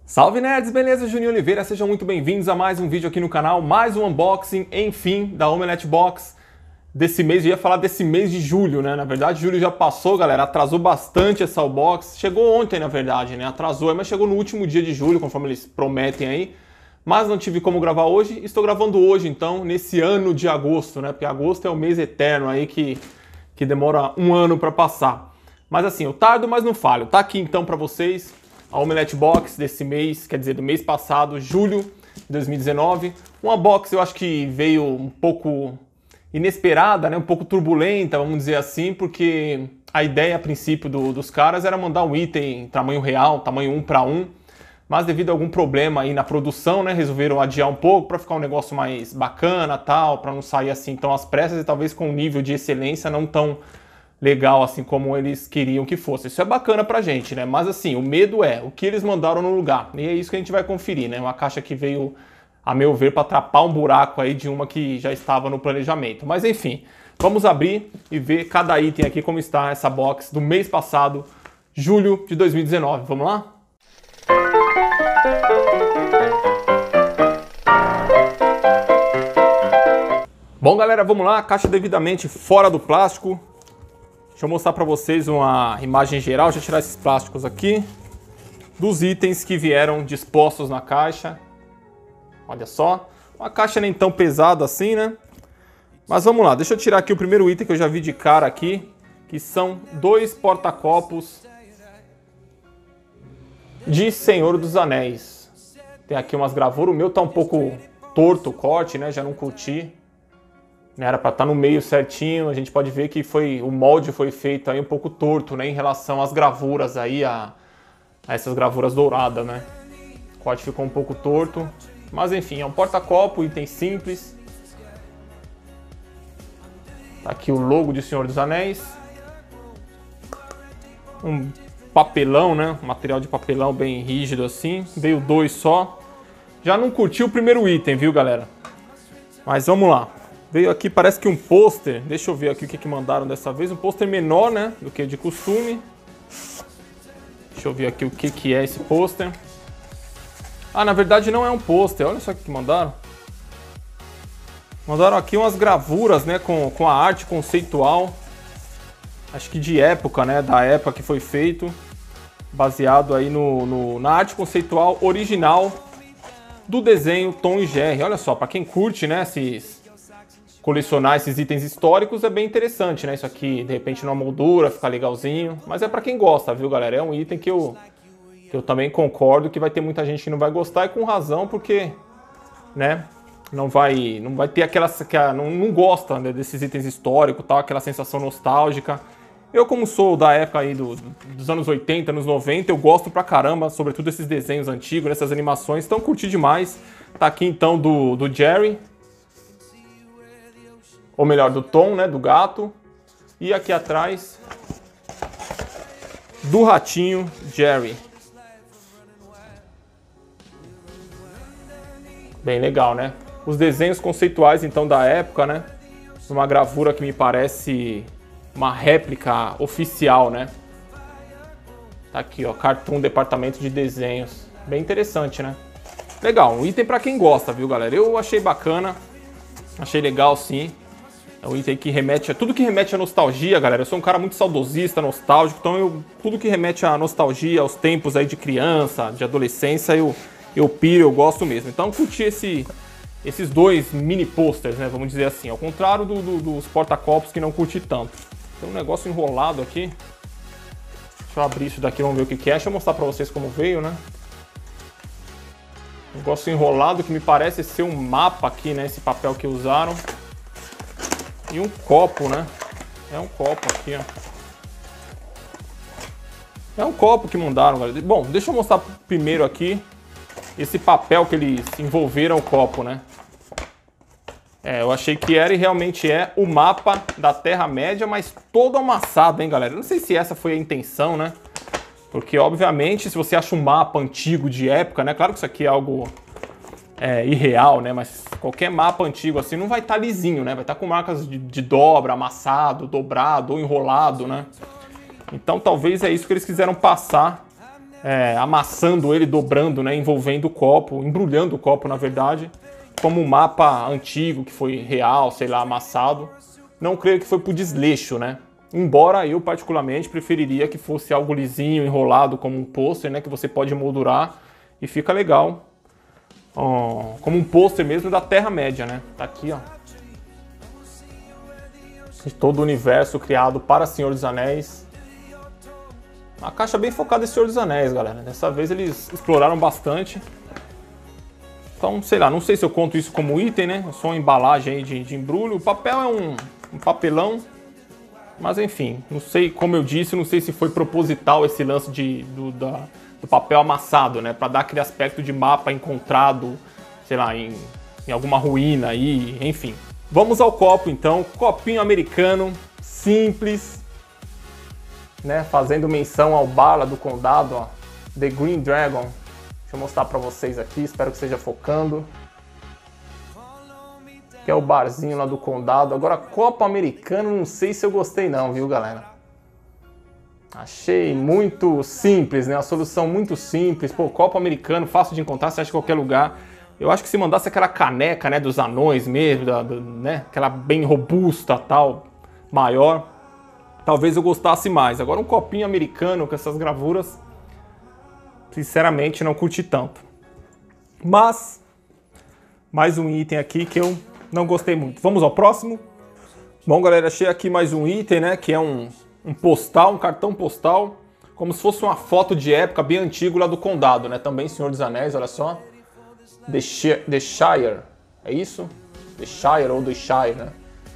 Salve nerds, beleza? Juninho Oliveira, sejam muito bem-vindos a mais um vídeo aqui no canal, mais um unboxing, enfim, da Omelete Box desse mês. Eu ia falar desse mês de julho, né? Na verdade, julho já passou, galera, atrasou bastante essa unbox. Chegou ontem, na verdade, né? Atrasou, mas chegou no último dia de julho, conforme eles prometem aí. Mas não tive como gravar hoje, estou gravando hoje, então, nesse ano de agosto, né? Porque agosto é o mês eterno aí que demora um ano para passar. Mas assim, eu tardo, mas não falho. Tá aqui então para vocês a Omelete Box desse mês, quer dizer, do mês passado, julho de 2019. Uma box eu acho que veio um pouco inesperada, né? Um pouco turbulenta, vamos dizer assim, porque a ideia a princípio dos caras era mandar um item em tamanho real, tamanho 1 para 1, mas devido a algum problema aí na produção, né, resolveram adiar um pouco para ficar um negócio mais bacana, tal, para não sair assim tão às pressas e talvez com um nível de excelência não tão legal assim como eles queriam que fosse. Isso é bacana pra gente, né? Mas assim, o medo é o que eles mandaram no lugar. E é isso que a gente vai conferir, né? Uma caixa que veio, a meu ver, para tapar um buraco aí de uma que já estava no planejamento. Mas enfim, vamos abrir e ver cada item aqui como está essa box do mês passado, julho de 2019. Vamos lá? Bom, galera, vamos lá. Caixa devidamente fora do plástico. Deixa eu mostrar para vocês uma imagem geral. Deixa eu tirar esses plásticos aqui dos itens que vieram dispostos na caixa. Olha só, uma caixa nem tão pesada assim, né? Mas vamos lá, deixa eu tirar aqui o primeiro item que eu já vi de cara aqui, que são dois porta-copos de Senhor dos Anéis. Tem aqui umas gravuras, o meu tá um pouco torto o corte, né? Já não curti. Era para estar no meio certinho, a gente pode ver que o molde foi feito aí um pouco torto, né, em relação às gravuras aí, a essas gravuras douradas, né. O corte ficou um pouco torto, mas enfim, é um porta-copo, item simples. Tá aqui o logo de Senhor dos Anéis. Um papelão, né, um material de papelão bem rígido assim, veio dois só. Já não curti o primeiro item, viu, galera? Mas vamos lá. Veio aqui, parece que um pôster, deixa eu ver aqui o que mandaram dessa vez, um pôster menor, né, do que de costume. Deixa eu ver aqui o que é esse pôster. Ah, na verdade não é um pôster, olha só o que mandaram. Mandaram aqui umas gravuras, né, com a arte conceitual, acho que de época, né, da época que foi feito, baseado aí na arte conceitual original do desenho Tom e Jerry. Olha só, para quem curte, né, colecionar esses itens históricos é bem interessante, né? Isso aqui, de repente, numa moldura, fica legalzinho. Mas é pra quem gosta, viu, galera? É um item que eu também concordo que vai ter muita gente que não vai gostar, e com razão, porque, né, não vai ter não gosta, né, desses itens históricos, tal, aquela sensação nostálgica. Eu, como sou da época aí dos anos 80, anos 90, eu gosto pra caramba, sobretudo esses desenhos antigos, essas animações, então curti demais. Tá aqui, então, do Jerry. Ou melhor, do Tom, né, do gato. E aqui atrás, do ratinho Jerry. Bem legal, né? Os desenhos conceituais, então, da época, né? Uma gravura que me parece uma réplica oficial, né? Tá aqui, ó, Cartoon Departamento de Desenhos. Bem interessante, né? Legal, um item pra quem gosta, viu, galera? Eu achei bacana, achei legal, sim. É um item que remete a tudo que remete à nostalgia, galera. Eu sou um cara muito saudosista, nostálgico, então tudo que remete à nostalgia, aos tempos aí de criança, de adolescência, eu piro, eu gosto mesmo. Então curti esses dois mini posters, né, vamos dizer assim, ao contrário dos porta-copos que não curti tanto. Tem um negócio enrolado aqui. Deixa eu abrir isso daqui, vamos ver o que é. Deixa eu mostrar pra vocês como veio, né. Um negócio enrolado que me parece ser um mapa aqui, né, esse papel que usaram. E um copo, né? É um copo aqui, ó. É um copo que mandaram, galera. Bom, deixa eu mostrar primeiro aqui esse papel que eles envolveram o copo, né? Eu achei que era e realmente é o mapa da Terra-média, mas todo amassado, hein, galera? Não sei se essa foi a intenção, né? Porque, obviamente, se você acha um mapa antigo de época, né? Claro que isso aqui é algo irreal, né? Mas qualquer mapa antigo assim não vai estar lisinho, né? Vai estar com marcas de dobra, amassado, dobrado ou enrolado, né? Então talvez é isso que eles quiseram passar amassando ele, dobrando, né, envolvendo o copo, embrulhando o copo, na verdade, como um mapa antigo que foi real, sei lá, amassado. Não creio que foi por desleixo, né? Embora eu, particularmente, preferiria que fosse algo lisinho, enrolado, como um pôster, né, que você pode moldurar e fica legal. Como um pôster mesmo da Terra-média, né? Tá aqui, ó. De todo o universo criado para Senhor dos Anéis. Uma caixa bem focada em Senhor dos Anéis, galera. Dessa vez eles exploraram bastante. Então, sei lá, não sei se eu conto isso como item, né? É só uma embalagem aí de embrulho. O papel é um papelão. Mas enfim, não sei, como eu disse, não sei se foi proposital esse lance do papel amassado, né? Para dar aquele aspecto de mapa encontrado, sei lá, em alguma ruína aí, enfim. Vamos ao copo então, copinho americano, simples, né? Fazendo menção ao bar lá do condado, ó, The Green Dragon. Deixa eu mostrar para vocês aqui, espero que esteja focando. Que é o barzinho lá do condado. Agora, copo americano, não sei se eu gostei não, viu, galera? Achei muito simples, né? A solução muito simples. Pô, copo americano, fácil de encontrar, você acha em qualquer lugar. Eu acho que se mandasse aquela caneca, né, dos anões mesmo, né, aquela bem robusta, tal, maior, talvez eu gostasse mais. Agora um copinho americano com essas gravuras, sinceramente não curti tanto. Mas, mais um item aqui que eu não gostei muito. Vamos ao próximo? Bom, galera, achei aqui mais um item, né, que é um postal, um cartão postal, como se fosse uma foto de época bem antigo lá do condado, né, também Senhor dos Anéis, olha só. The Shire, é isso? The Shire ou The Shire, né?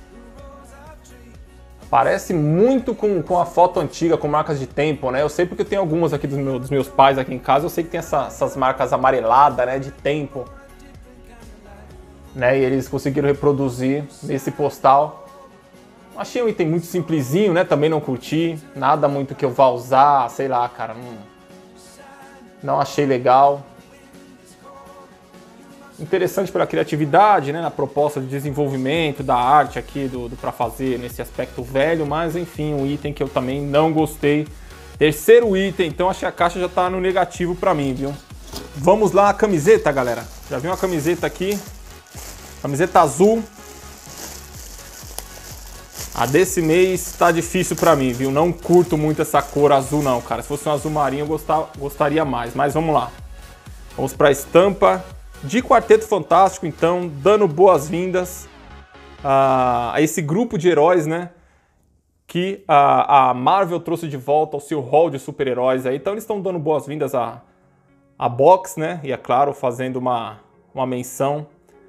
Parece muito com a foto antiga, com marcas de tempo, né? Eu sei porque eu tenho algumas aqui dos meus pais aqui em casa, eu sei que tem essas marcas amareladas, né, de tempo. Né? E eles conseguiram reproduzir nesse postal. Achei um item muito simplesinho, né? Também não curti. Nada muito que eu vá usar, sei lá, cara. Não achei legal. Interessante pela criatividade, né, na proposta de desenvolvimento da arte aqui para fazer nesse aspecto velho, mas enfim, um item que eu também não gostei. Terceiro item, então acho que a caixa já tá no negativo para mim, viu? Vamos lá, a camiseta, galera. Já vi uma camiseta aqui, camiseta azul. A desse mês tá difícil para mim, viu? Não curto muito essa cor azul não, cara. Se fosse um azul marinho eu gostaria mais, mas vamos lá. Vamos para a estampa de Quarteto Fantástico, então, dando boas-vindas a esse grupo de heróis, né, que a Marvel trouxe de volta ao seu hall de super-heróis aí. Então eles estão dando boas-vindas a box, né, e é claro, fazendo uma menção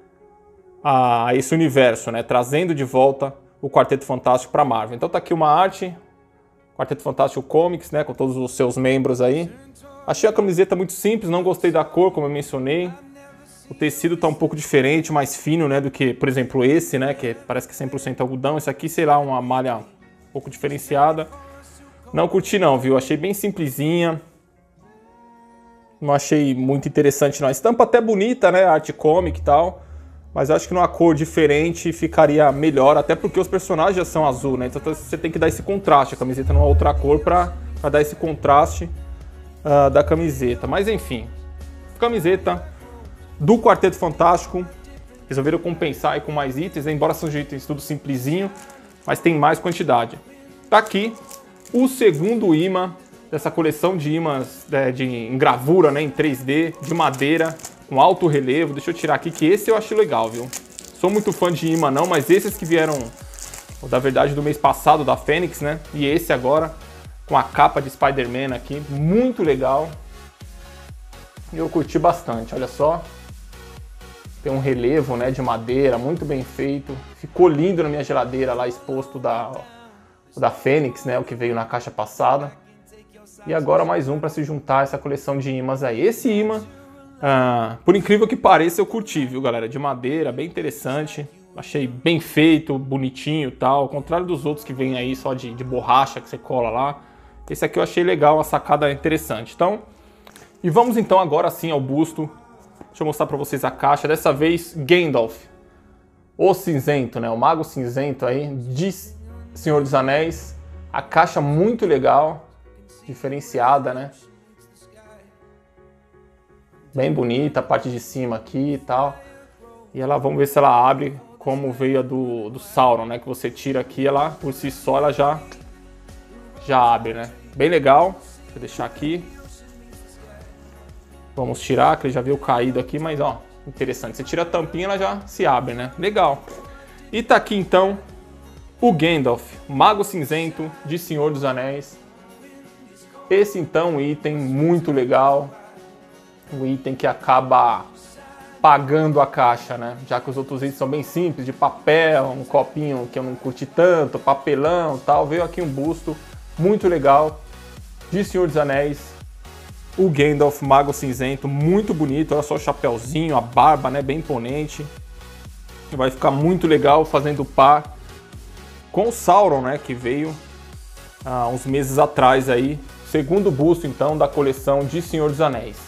a esse universo, né, trazendo de volta o Quarteto Fantástico para a Marvel. Então tá aqui uma arte, Quarteto Fantástico Comics, né, com todos os seus membros aí. Achei a camiseta muito simples, não gostei da cor, como eu mencionei. O tecido tá um pouco diferente, mais fino, né, do que, por exemplo, esse, né, que parece que é 100% algodão. Esse aqui, sei lá, uma malha um pouco diferenciada. Não curti não, viu? Achei bem simplesinha. Não achei muito interessante não. A estampa até bonita, né, arte comic e tal. Mas acho que numa cor diferente ficaria melhor, até porque os personagens já são azul, né? Então você tem que dar esse contraste, a camiseta numa outra cor para dar esse contraste da camiseta. Mas enfim, camiseta do Quarteto Fantástico, resolveram compensar aí com mais itens, né? Embora sejam itens tudo simplesinho, mas tem mais quantidade. Tá aqui o segundo imã dessa coleção de imãs em gravura, né, em 3D, de madeira, com alto relevo. Deixa eu tirar aqui, que esse eu achei legal, viu? Sou muito fã de imã não, mas esses que vieram, da verdade, do mês passado, da Fênix, né? E esse agora, com a capa de Spider-Man aqui, muito legal. E eu curti bastante, olha só. Tem um relevo, né, de madeira, muito bem feito. Ficou lindo na minha geladeira lá, exposto da Fênix, né, o que veio na caixa passada. E agora mais um para se juntar a essa coleção de imãs aí. Esse imã, por incrível que pareça, eu curti, viu, galera? De madeira, bem interessante. Achei bem feito, bonitinho e tal. Ao contrário dos outros que vem aí só de borracha que você cola lá. Esse aqui eu achei legal, uma sacada interessante. Então, e vamos então agora sim ao busto. Deixa eu mostrar para vocês a caixa. Dessa vez, Gandalf, o cinzento, né? O mago cinzento aí, de Senhor dos Anéis. A caixa muito legal, diferenciada, né? Bem bonita, a parte de cima aqui e tal. E ela, vamos ver se ela abre como veio a do Sauron, né? Que você tira aqui, ela por si só ela já abre, né? Bem legal. Deixa eu deixar aqui. Vamos tirar, que ele já veio caído aqui, mas ó, interessante. Você tira a tampinha, ela já se abre, né? Legal. E tá aqui então o Gandalf, Mago Cinzento de Senhor dos Anéis. Esse então um item muito legal. Um item que acaba pagando a caixa, né? Já que os outros itens são bem simples, de papel, um copinho que eu não curti tanto, papelão e tal. Veio aqui um busto muito legal de Senhor dos Anéis. O Gandalf, Mago Cinzento, muito bonito. Olha só o chapéuzinho, a barba, né? Bem imponente. Vai ficar muito legal fazendo par com o Sauron, né? Que veio há uns meses atrás aí. Segundo busto, então, da coleção de Senhor dos Anéis.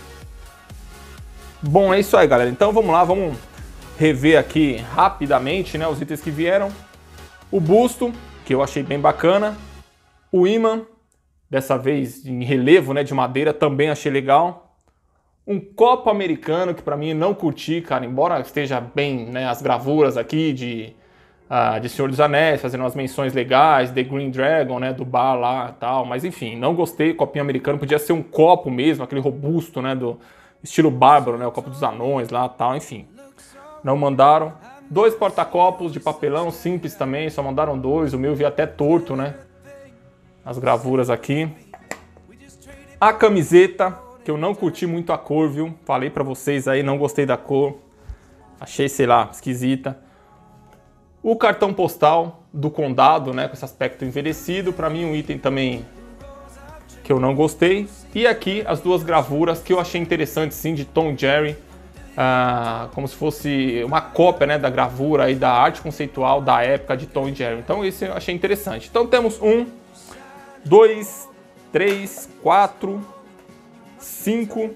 Bom, é isso aí, galera. Então vamos lá, vamos rever aqui rapidamente, né, os itens que vieram. O busto, que eu achei bem bacana. O ímã, dessa vez em relevo, né, de madeira, também achei legal. Um copo americano, que pra mim não curti, cara, embora esteja bem, né, as gravuras aqui de Senhor dos Anéis, fazendo umas menções legais, The Green Dragon, né, do bar lá e tal. Mas enfim, não gostei. Copinho americano podia ser um copo mesmo, aquele robusto, né, do estilo bárbaro, né? O copo dos anões lá e tal, enfim. Não mandaram. 2 porta-copos de papelão simples também, só mandaram 2. O meu veio até torto, né? As gravuras aqui. A camiseta, que eu não curti muito a cor, viu? Falei pra vocês aí, não gostei da cor. Achei, sei lá, esquisita. O cartão postal do condado, né? Com esse aspecto envelhecido. Pra mim, um item também que eu não gostei. E aqui as 2 gravuras que eu achei interessantes, sim, de Tom e Jerry, como se fosse uma cópia, né, da gravura e da arte conceitual da época de Tom e Jerry. Então esse eu achei interessante. Então temos 1, 2, 3, 4, 5,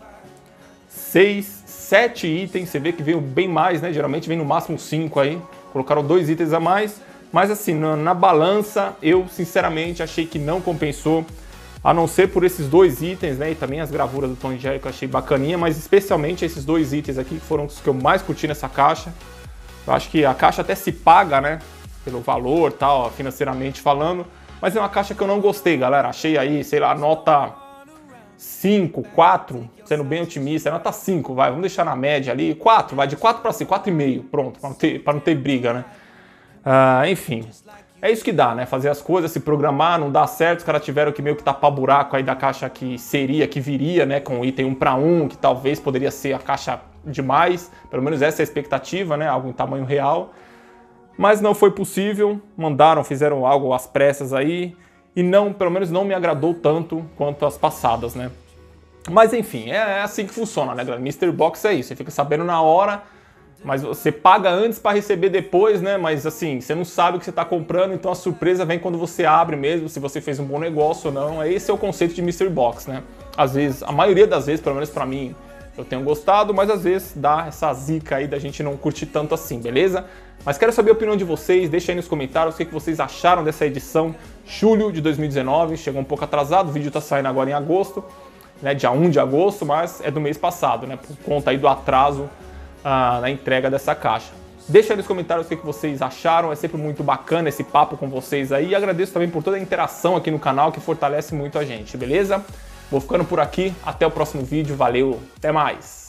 6, 7 itens. Você vê que veio bem mais, né? Geralmente vem no máximo 5 aí. Colocaram 2 itens a mais. Mas assim, na balança, eu sinceramente achei que não compensou. A não ser por esses 2 itens, né? E também as gravuras do Tom e Jerry que eu achei bacaninha, mas especialmente esses 2 itens aqui que foram os que eu mais curti nessa caixa. Eu acho que a caixa até se paga, né? Pelo valor, tal, financeiramente falando. Mas é uma caixa que eu não gostei, galera. Achei aí, sei lá, nota 5, 4, sendo bem otimista. Nota 5, vai, vamos deixar na média ali. 4, vai de 4 para 5, 4,5, pronto, para não ter briga, né? Enfim. É isso que dá, né? Fazer as coisas, se programar, não dá certo. Os caras tiveram que meio que tapar buraco aí da caixa que viria, né? Com item 1 para 1, que talvez poderia ser a caixa demais. Pelo menos essa é a expectativa, né? Algo em tamanho real. Mas não foi possível. Mandaram, fizeram algo às pressas aí. E não, pelo menos não me agradou tanto quanto as passadas, né? Mas enfim, é assim que funciona, né, galera? Mystery Box é isso. Você fica sabendo na hora. Mas você paga antes para receber depois, né? Mas assim, você não sabe o que você está comprando, então a surpresa vem quando você abre mesmo, se você fez um bom negócio ou não. Esse é o conceito de Mystery Box, né? Às vezes, a maioria das vezes, pelo menos para mim, eu tenho gostado, mas às vezes dá essa zica aí da gente não curtir tanto assim, beleza? Mas quero saber a opinião de vocês, deixa aí nos comentários o que vocês acharam dessa edição julho de 2019. Chegou um pouco atrasado, o vídeo tá saindo agora em agosto, né? Dia 1 de agosto, mas é do mês passado, né? Por conta aí do atraso na entrega dessa caixa. Deixa aí nos comentários o que vocês acharam, é sempre muito bacana esse papo com vocês aí, e agradeço também por toda a interação aqui no canal que fortalece muito a gente, beleza? Vou ficando por aqui, até o próximo vídeo, valeu, até mais!